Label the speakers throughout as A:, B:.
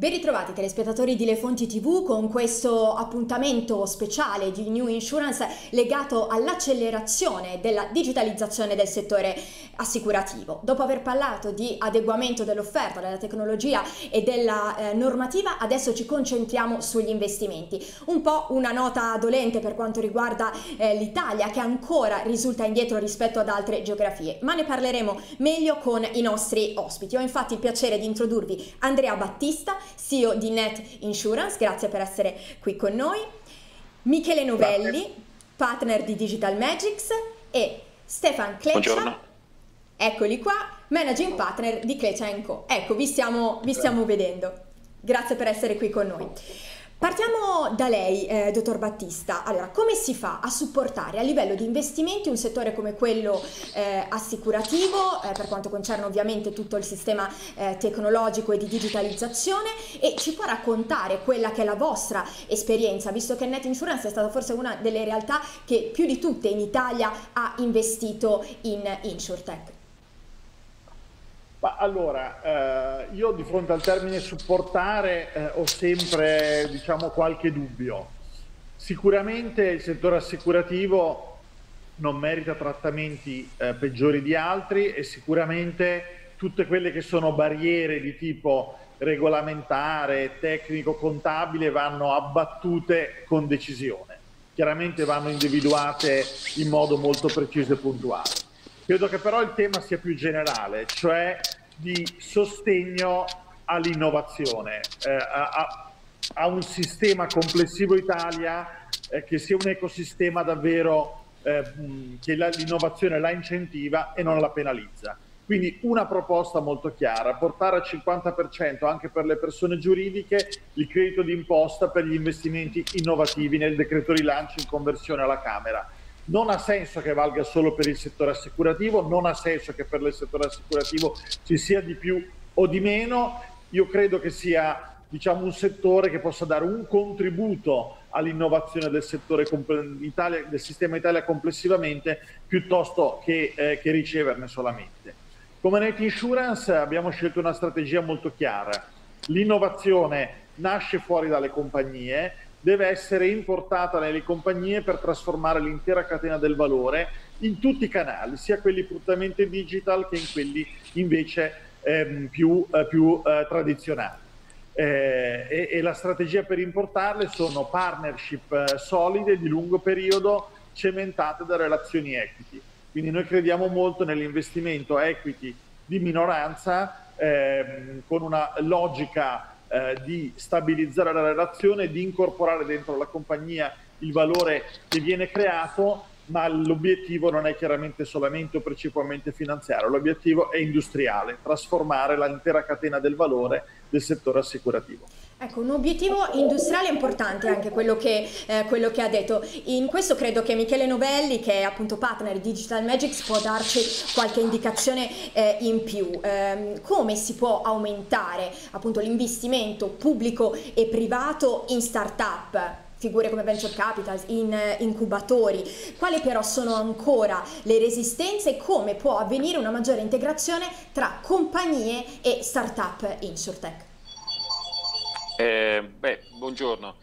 A: Ben ritrovati telespettatori di Le Fonti TV con questo appuntamento speciale di New Insurance legato all'accelerazione della digitalizzazione del settore assicurativo. Dopo aver parlato di adeguamento dell'offerta, della tecnologia e della normativa, adesso ci concentriamo sugli investimenti. Un po' una nota dolente per quanto riguarda l'Italia, che ancora risulta indietro rispetto ad altre geografie, ma ne parleremo meglio con i nostri ospiti. Ho infatti il piacere di introdurvi Andrea Battista, CEO di Net Insurance, grazie per essere qui con noi, Michele Novelli, partner di Digital Magics, e Stefan Cleccia,
B: buongiorno.
A: Eccoli qua, managing partner di Cleccia & Co. Ecco, vi stiamo vedendo. Grazie per essere qui con noi. Partiamo da lei, dottor Battista. Allora, come si fa a supportare a livello di investimenti un settore come quello assicurativo, per quanto concerne ovviamente tutto il sistema tecnologico e di digitalizzazione, e ci può raccontare quella che è la vostra esperienza, visto che Net Insurance è stata forse una delle realtà che più di tutte in Italia ha investito in InsurTech?
C: Ma allora, io di fronte al termine supportare ho sempre, qualche dubbio. Sicuramente il settore assicurativo non merita trattamenti peggiori di altri, e sicuramente tutte quelle che sono barriere di tipo regolamentare, tecnico-contabile vanno abbattute con decisione. Chiaramente vanno individuate in modo molto preciso e puntuale. Credo che però il tema sia più generale, cioè di sostegno all'innovazione, a un sistema complessivo Italia che sia un ecosistema davvero che l'innovazione la incentiva e non la penalizza. Quindi una proposta molto chiara: portare al 50% anche per le persone giuridiche il credito d'imposta per gli investimenti innovativi nel decreto rilancio in conversione alla Camera. Non ha senso che valga solo per il settore assicurativo, non ha senso che per il settore assicurativo ci sia di più o di meno. Io credo che sia, un settore che possa dare un contributo all'innovazione del settore Italia, del sistema Italia complessivamente, piuttosto che riceverne solamente. Come Net Insurance abbiamo scelto una strategia molto chiara. L'innovazione nasce fuori dalle compagnie, deve essere importata nelle compagnie per trasformare l'intera catena del valore in tutti i canali, sia quelli prettamente digital che in quelli invece più tradizionali. E la strategia per importarle sono partnership solide di lungo periodo, cementate da relazioni equity. Quindi noi crediamo molto nell'investimento equity di minoranza, con una logica di stabilizzare la relazione, di incorporare dentro la compagnia il valore che viene creato, ma l'obiettivo non è chiaramente solamente o principalmente finanziario, l'obiettivo è industriale, trasformare l'intera catena del valore del settore assicurativo.
A: Ecco, un obiettivo industriale importante anche quello che ha detto. In questo credo che Michele Novelli, che è appunto partner di Digital Magics, può darci qualche indicazione in più. Come si può aumentare appunto l'investimento pubblico e privato in start-up? Figure come venture capital, in incubatori, quali però sono ancora le resistenze e come può avvenire una maggiore integrazione tra compagnie e start-up InsurTech?
B: Buongiorno.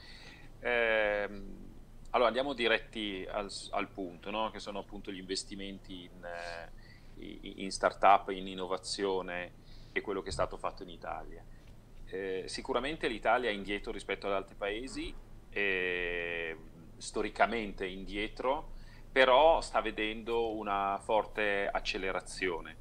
B: Allora andiamo diretti al punto, no? Che sono appunto gli investimenti in startup, in innovazione, e quello che è stato fatto in Italia. Sicuramente l'Italia è indietro rispetto ad altri paesi, storicamente indietro, però sta vedendo una forte accelerazione,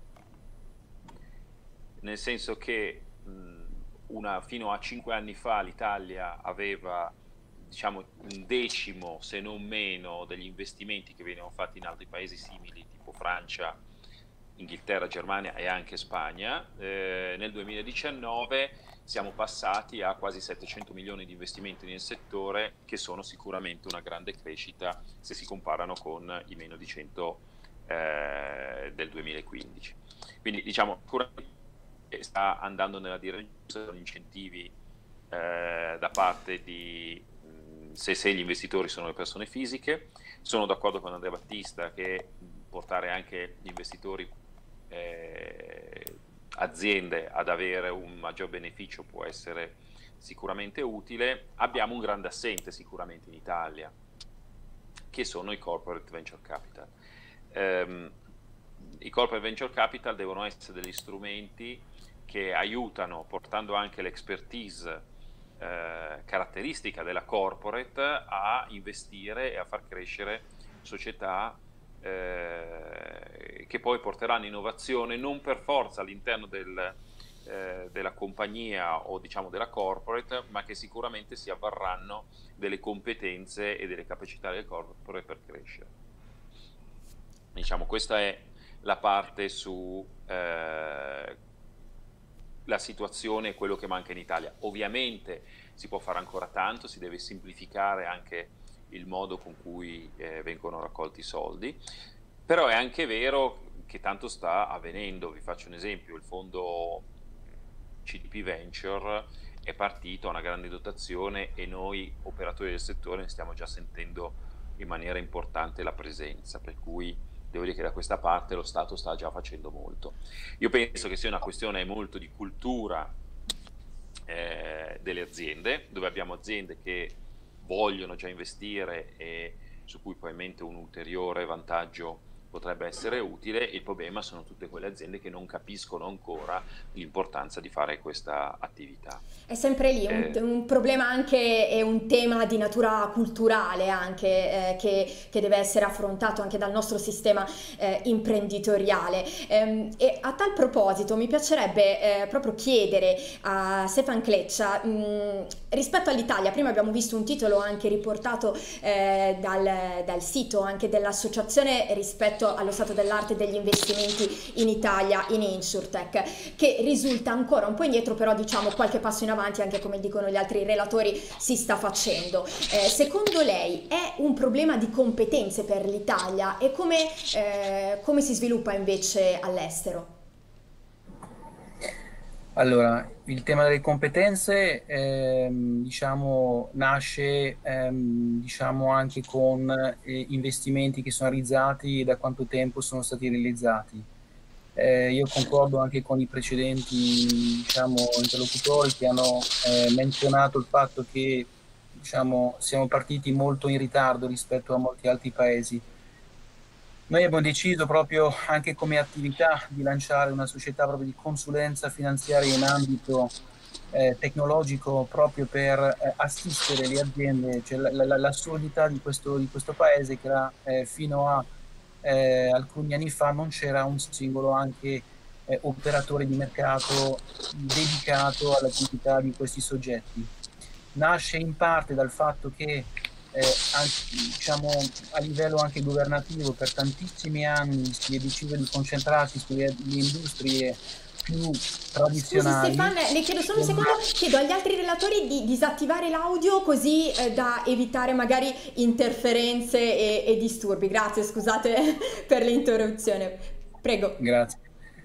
B: nel senso che fino a 5 anni fa l'Italia aveva un decimo, se non meno, degli investimenti che venivano fatti in altri paesi simili, tipo Francia, Inghilterra, Germania e anche Spagna. Nel 2019 siamo passati a quasi 700 milioni di investimenti nel settore, che sono sicuramente una grande crescita se si comparano con i meno di 100 del 2015. Quindi sta andando nella direzione di incentivi da parte di se gli investitori sono le persone fisiche. Sono d'accordo con Andrea Battista che portare anche gli investitori aziende ad avere un maggior beneficio può essere sicuramente utile. Abbiamo un grande assente sicuramente in Italia, che sono i corporate venture capital. I corporate venture capital devono essere degli strumenti che aiutano, portando anche l'expertise caratteristica della corporate, a investire e a far crescere società che poi porteranno innovazione non per forza all'interno della compagnia o diciamo della corporate, ma che sicuramente si avvarranno delle competenze e delle capacità del corporate per crescere. Diciamo, questa è la parte su la situazione e quello che manca in Italia. Ovviamente si può fare ancora tanto, si deve semplificare anche il modo con cui vengono raccolti i soldi, però è anche vero che tanto sta avvenendo. Vi faccio un esempio: il fondo CDP Venture è partito a una grande dotazione e noi operatori del settore ne stiamo già sentendo in maniera importante la presenza, per cui devo dire che da questa parte lo Stato sta già facendo molto. Io penso che sia una questione molto di cultura delle aziende, dove abbiamo aziende che vogliono già investire e su cui probabilmente un ulteriore vantaggio potrebbe essere utile. Il problema sono tutte quelle aziende che non capiscono ancora l'importanza di fare questa attività.
A: È sempre lì un problema, anche è un tema di natura culturale anche, che deve essere affrontato anche dal nostro sistema imprenditoriale. E a tal proposito mi piacerebbe proprio chiedere a Stefan Cleccia, rispetto all'Italia, prima abbiamo visto un titolo anche riportato dal sito anche dell'associazione rispetto allo stato dell'arte degli investimenti in Italia, in InsurTech, che risulta ancora un po' indietro, però diciamo qualche passo in avanti, anche come dicono gli altri relatori, si sta facendo. Secondo lei è un problema di competenze per l'Italia, e come si sviluppa invece all'estero?
D: Allora, il tema delle competenze diciamo, nasce diciamo, anche con investimenti che sono realizzati e da quanto tempo sono stati realizzati. Io concordo anche con i precedenti diciamo, interlocutori che hanno menzionato il fatto che diciamo, siamo partiti molto in ritardo rispetto a molti altri paesi. Noi abbiamo deciso proprio anche come attività di lanciare una società proprio di consulenza finanziaria in ambito tecnologico, proprio per assistere le aziende. Cioè l'assurdità di questo paese, che era, fino a alcuni anni fa non c'era un singolo anche operatore di mercato dedicato all'attività di questi soggetti. Nasce in parte dal fatto che diciamo, a livello anche governativo per tantissimi anni si è deciso di concentrarsi sulle industrie più tradizionali.
A: Scusi Stefan, le chiedo solo un secondo, chiedo agli altri relatori di disattivare l'audio, così da evitare magari interferenze e disturbi. Grazie, scusate per l'interruzione. Prego.
D: Grazie.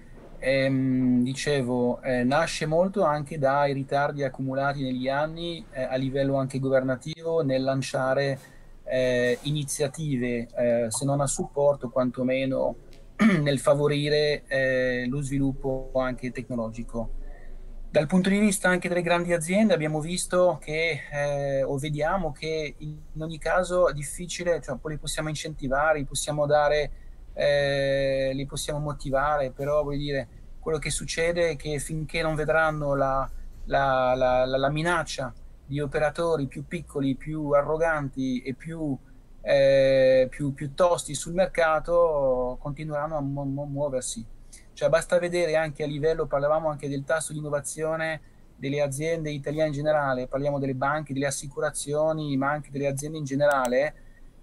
D: Dicevo, nasce molto anche dai ritardi accumulati negli anni a livello anche governativo nel lanciare iniziative, se non a supporto, quantomeno nel favorire lo sviluppo anche tecnologico. Dal punto di vista anche delle grandi aziende abbiamo visto che, o vediamo che in ogni caso è difficile, cioè poi li possiamo incentivare, li possiamo dare, li possiamo motivare, però voglio dire, quello che succede è che finché non vedranno la minaccia di operatori più piccoli, più arroganti e più tosti sul mercato, continueranno a muoversi. Cioè basta vedere anche a livello, parlavamo anche del tasso di innovazione delle aziende italiane in generale, parliamo delle banche, delle assicurazioni, ma anche delle aziende in generale.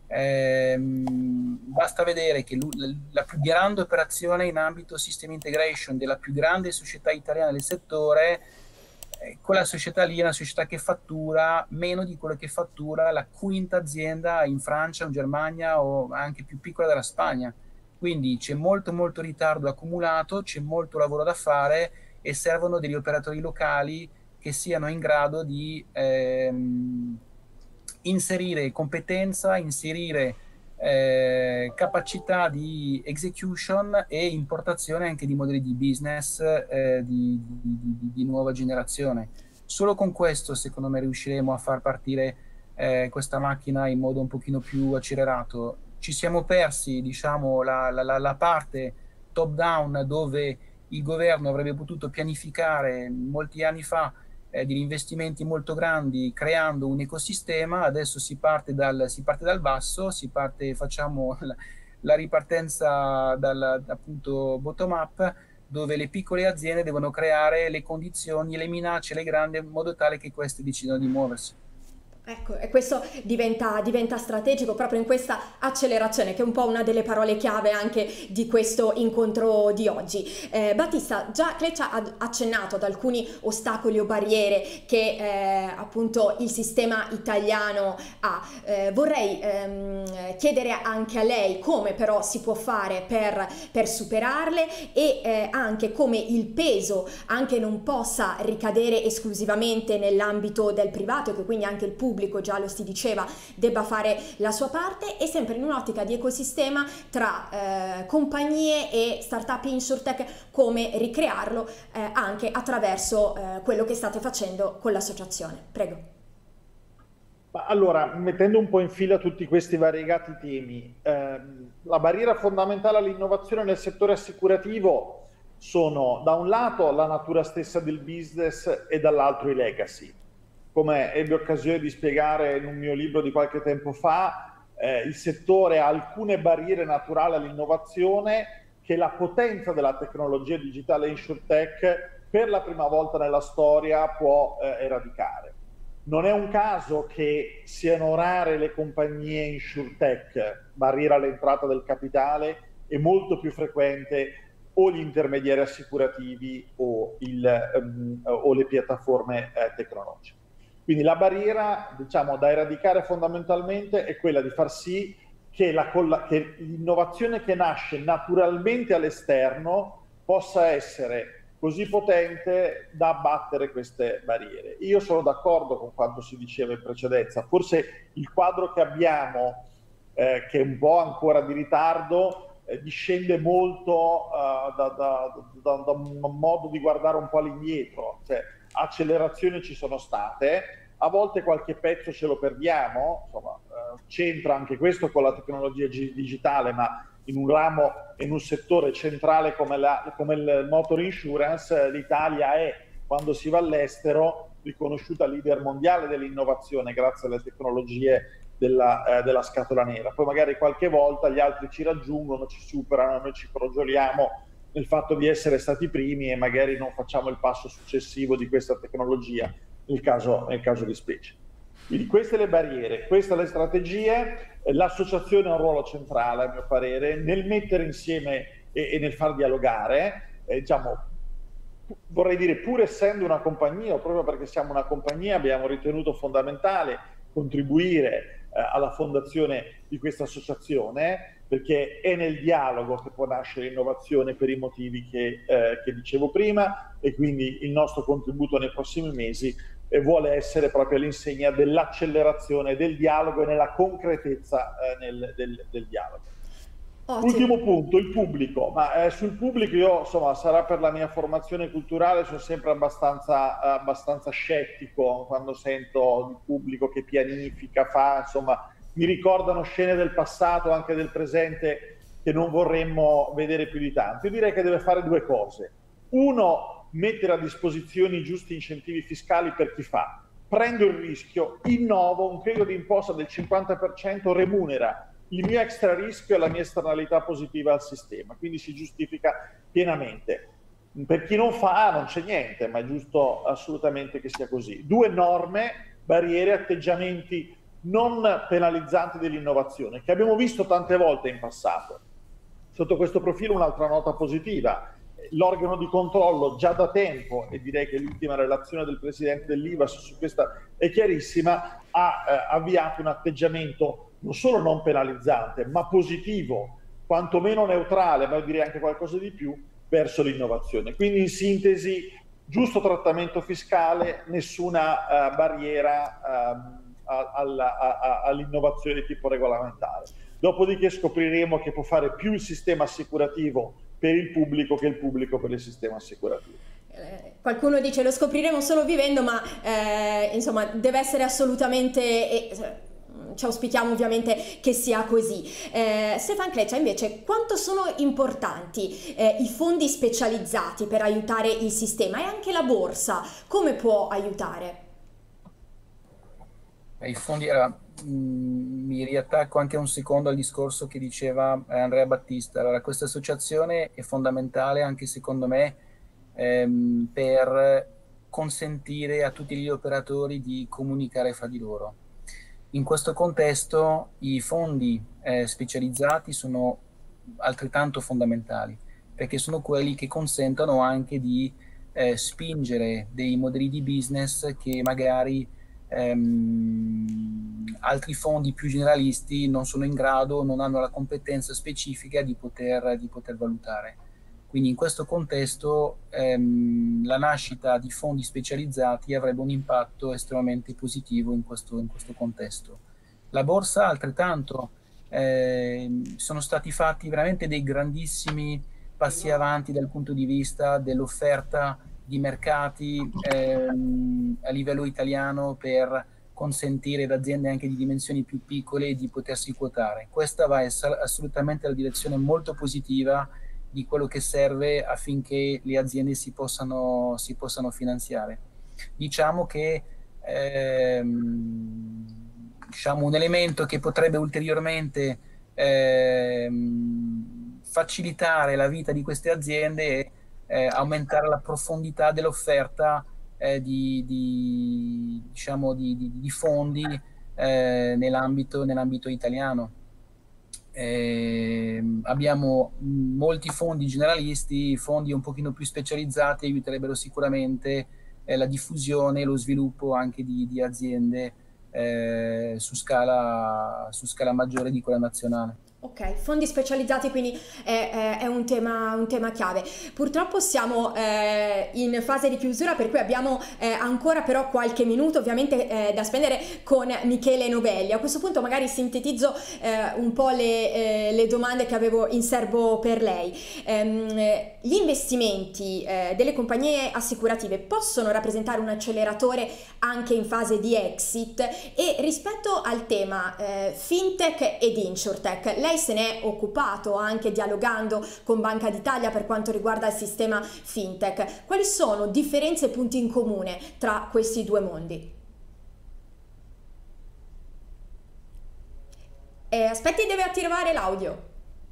D: Basta vedere che la più grande operazione in ambito system integration della più grande società italiana del settore, quella società lì è una società che fattura meno di quello che fattura la quinta azienda in Francia o in Germania, o anche più piccola della Spagna. Quindi c'è molto ritardo accumulato, c'è molto lavoro da fare e servono degli operatori locali che siano in grado di inserire competenza, inserire capacità di execution e importazione anche di modelli di business di nuova generazione. Solo con questo, secondo me, riusciremo a far partire questa macchina in modo un pochino più accelerato. Ci siamo persi, diciamo, la parte top down, dove il governo avrebbe potuto pianificare molti anni fa degli investimenti molto grandi, creando un ecosistema. Adesso si parte dal basso, facciamo la ripartenza appunto bottom up, dove le piccole aziende devono creare le condizioni, le minacce, le grandi, in modo tale che queste decidano di muoversi.
A: Ecco, e questo diventa strategico proprio in questa accelerazione, che è un po' una delle parole chiave anche di questo incontro di oggi. Battista, già Cleccia ha accennato ad alcuni ostacoli o barriere che appunto il sistema italiano ha. Vorrei chiedere anche a lei come però si può fare per superarle, e anche come il peso anche non possa ricadere esclusivamente nell'ambito del privato, che quindi anche il pubblico, già lo si diceva, debba fare la sua parte, e sempre in un'ottica di ecosistema tra compagnie e startup InsurTech, come ricrearlo anche attraverso quello che state facendo con l'associazione. Prego.
C: Allora, mettendo un po' in fila tutti questi variegati temi, la barriera fondamentale all'innovazione nel settore assicurativo sono, da un lato, la natura stessa del business e dall'altro i legacy. Come ebbi occasione di spiegare in un mio libro di qualche tempo fa, il settore ha alcune barriere naturali all'innovazione che la potenza della tecnologia digitale InsurTech per la prima volta nella storia può eradicare. Non è un caso che siano rare le compagnie InsurTech, barriera all'entrata del capitale, e molto più frequente o gli intermediari assicurativi o le piattaforme tecnologiche. Quindi la barriera, diciamo, da eradicare fondamentalmente è quella di far sì che l'innovazione che nasce naturalmente all'esterno possa essere così potente da abbattere queste barriere. Io sono d'accordo con quanto si diceva in precedenza. Forse il quadro che abbiamo, che è un po' ancora di ritardo, discende molto da un modo di guardare un po' all'indietro. Cioè, accelerazioni ci sono state, a volte qualche pezzo ce lo perdiamo, insomma, c'entra anche questo con la tecnologia digitale, ma in un ramo, in un settore centrale come il motor insurance, l'Italia è, quando si va all'estero, riconosciuta leader mondiale dell'innovazione grazie alle tecnologie della scatola nera. Poi magari qualche volta gli altri ci raggiungono, ci superano, noi ci crogioliamo nel fatto di essere stati primi e magari non facciamo il passo successivo di questa tecnologia, nel caso di specie. Quindi queste le barriere, queste le strategie. L'associazione ha un ruolo centrale, a mio parere, nel mettere insieme e nel far dialogare, diciamo, vorrei dire, pur essendo una compagnia, o proprio perché siamo una compagnia, abbiamo ritenuto fondamentale contribuire alla fondazione di questa associazione, perché è nel dialogo che può nascere l'innovazione per i motivi che dicevo prima, e quindi il nostro contributo nei prossimi mesi vuole essere proprio all'insegna dell'accelerazione del dialogo e nella concretezza del dialogo. Ottimo. Ultimo punto, il pubblico. Ma sul pubblico io, insomma, sarà per la mia formazione culturale, sono sempre abbastanza scettico quando sento il pubblico che pianifica, insomma, mi ricordano scene del passato, anche del presente, che non vorremmo vedere più di tanto. Io direi che deve fare due cose. Uno, mettere a disposizione i giusti incentivi fiscali per chi fa. Prendo il rischio, innovo, un credito d'imposta del 50% remunera il mio extra rischio e la mia esternalità positiva al sistema, quindi si giustifica pienamente. Per chi non fa non c'è niente, ma è giusto assolutamente che sia così. Due, norme, barriere, atteggiamenti non penalizzanti dell'innovazione, che abbiamo visto tante volte in passato. Sotto questo profilo un'altra nota positiva: l'organo di controllo già da tempo, e direi che l'ultima relazione del presidente dell'IVAS su questa è chiarissima, ha avviato un atteggiamento non solo non penalizzante, ma positivo, quantomeno neutrale, ma io direi anche qualcosa di più, verso l'innovazione. Quindi in sintesi, giusto trattamento fiscale, nessuna barriera all'innovazione di tipo regolamentare. Dopodiché scopriremo che può fare più il sistema assicurativo per il pubblico che il pubblico per il sistema assicurativo.
A: Qualcuno dice lo scopriremo solo vivendo, ma insomma deve essere assolutamente... ci auspichiamo ovviamente che sia così. Stefan Cleccia, invece, quanto sono importanti i fondi specializzati per aiutare il sistema, e anche la borsa come può aiutare?
D: I fondi, mi riattacco anche un secondo al discorso che diceva Andrea Battista. Allora, questa associazione è fondamentale anche secondo me per consentire a tutti gli operatori di comunicare fra di loro. In questo contesto i fondi specializzati sono altrettanto fondamentali, perché sono quelli che consentono anche di spingere dei modelli di business che magari altri fondi più generalisti non sono in grado, non hanno la competenza specifica di poter valutare. Quindi in questo contesto la nascita di fondi specializzati avrebbe un impatto estremamente positivo in questo contesto. La borsa altrettanto, sono stati fatti veramente dei grandissimi passi avanti dal punto di vista dell'offerta di mercati a livello italiano per consentire ad aziende anche di dimensioni più piccole di potersi quotare. Questa va assolutamente nella direzione molto positiva di quello che serve affinché le aziende si possano finanziare. Diciamo che diciamo un elemento che potrebbe ulteriormente facilitare la vita di queste aziende è aumentare la profondità dell'offerta di fondi nell'ambito italiano. Abbiamo molti fondi generalisti, fondi un pochino più specializzati aiuterebbero sicuramente la diffusione e lo sviluppo anche di aziende su scala maggiore di quella nazionale.
A: Ok, fondi specializzati quindi è un tema chiave. Purtroppo siamo in fase di chiusura, per cui abbiamo ancora però qualche minuto ovviamente da spendere con Michele Novelli. A questo punto magari sintetizzo un po' le domande che avevo in serbo per lei. Gli investimenti delle compagnie assicurative possono rappresentare un acceleratore anche in fase di exit, e rispetto al tema fintech ed insurtech, lei se ne è occupato anche dialogando con Banca d'Italia per quanto riguarda il sistema fintech. Quali sono differenze e punti in comune tra questi due mondi? Aspetti, deve attivare l'audio.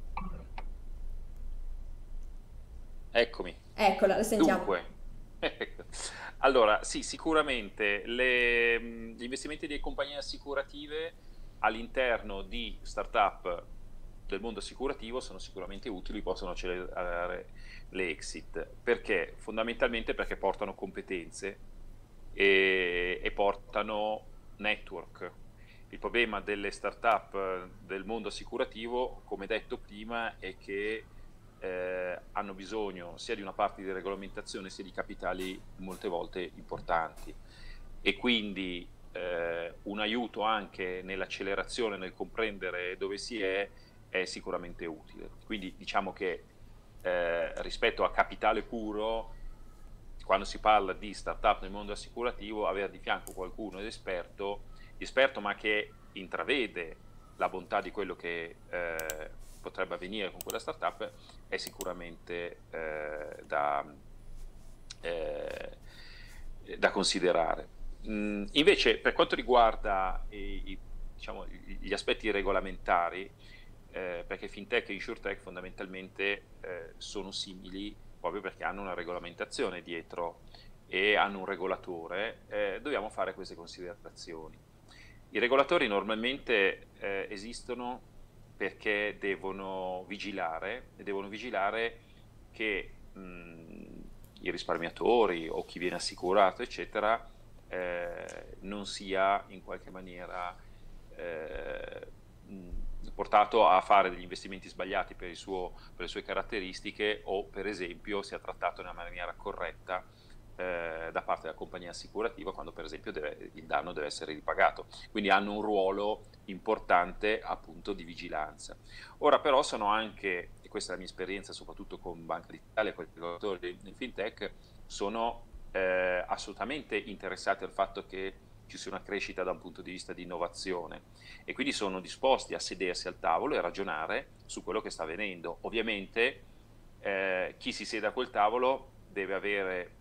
B: Eccomi.
A: Eccola, la sentiamo.
B: Dunque, allora sì, sicuramente gli investimenti delle compagnie assicurative all'interno di startup del mondo assicurativo sono sicuramente utili, possono accelerare le exit. Perché? Fondamentalmente perché portano competenze e portano network. Il problema delle startup del mondo assicurativo, come detto prima, è che hanno bisogno sia di una parte di regolamentazione sia di capitali molte volte importanti, e quindi un aiuto anche nell'accelerazione, nel comprendere dove si è sicuramente utile. Quindi diciamo che rispetto a capitale puro, quando si parla di startup nel mondo assicurativo, avere di fianco qualcuno esperto ma che intravede la bontà di quello che potrebbe avvenire con quella startup è sicuramente da considerare. Invece per quanto riguarda diciamo, gli aspetti regolamentari, perché fintech e insurtech fondamentalmente sono simili proprio perché hanno una regolamentazione dietro e hanno un regolatore, dobbiamo fare queste considerazioni. I regolatori normalmente esistono perché devono vigilare che i risparmiatori o chi viene assicurato eccetera non sia in qualche maniera portato a fare degli investimenti sbagliati per le sue caratteristiche, o per esempio sia trattato nella maniera corretta da parte della compagnia assicurativa quando per esempio il danno deve essere ripagato. Quindi hanno un ruolo importante appunto di vigilanza. Ora però sono anche, e questa è la mia esperienza soprattutto con Banca d'Italia, con i regolatori del fintech, sono assolutamente interessati al fatto che ci sia una crescita da un punto di vista di innovazione e quindi sono disposti a sedersi al tavolo e ragionare su quello che sta avvenendo. Ovviamente chi si siede a quel tavolo deve avere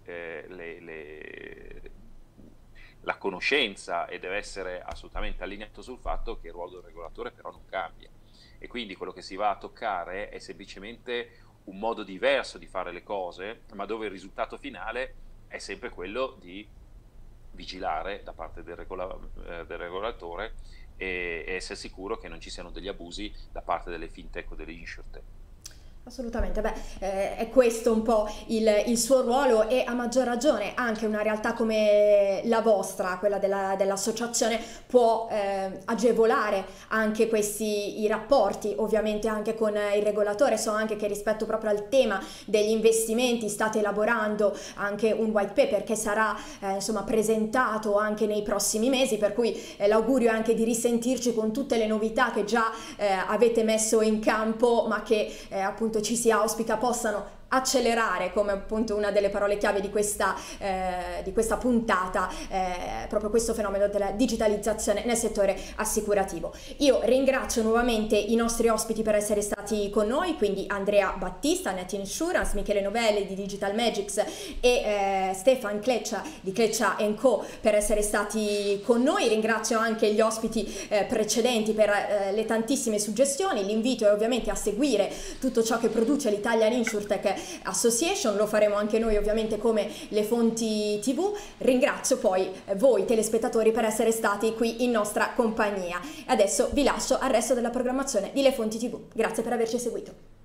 B: la conoscenza e deve essere assolutamente allineato sul fatto che il ruolo del regolatore però non cambia, e quindi quello che si va a toccare è semplicemente un modo diverso di fare le cose, ma dove il risultato finale è sempre quello di vigilare da parte del regolatore e essere sicuro che non ci siano degli abusi da parte delle fintech o delle insurtech.
A: Assolutamente, è questo un po' il suo ruolo, e a maggior ragione anche una realtà come la vostra, quella dell'associazione, può agevolare anche i rapporti ovviamente anche con il regolatore. So anche che rispetto proprio al tema degli investimenti state elaborando anche un white paper che sarà insomma presentato anche nei prossimi mesi, per cui l'augurio è anche di risentirci con tutte le novità che già avete messo in campo, ma che appunto ci si auspica possano accelerare, come appunto una delle parole chiave di questa puntata, proprio questo fenomeno della digitalizzazione nel settore assicurativo. Io ringrazio nuovamente i nostri ospiti per essere stati con noi, quindi Andrea Battista, Net Insurance, Michele Novelli di Digital Magics e Stefan Cleccia di Cleccia & Co per essere stati con noi. Ringrazio anche gli ospiti precedenti per le tantissime suggestioni. L'invito è ovviamente a seguire tutto ciò che produce l'Italian InsurTech Association, lo faremo anche noi ovviamente come Le Fonti TV. Ringrazio poi voi telespettatori per essere stati qui in nostra compagnia. Adesso vi lascio al resto della programmazione di Le Fonti TV. Grazie per averci seguito.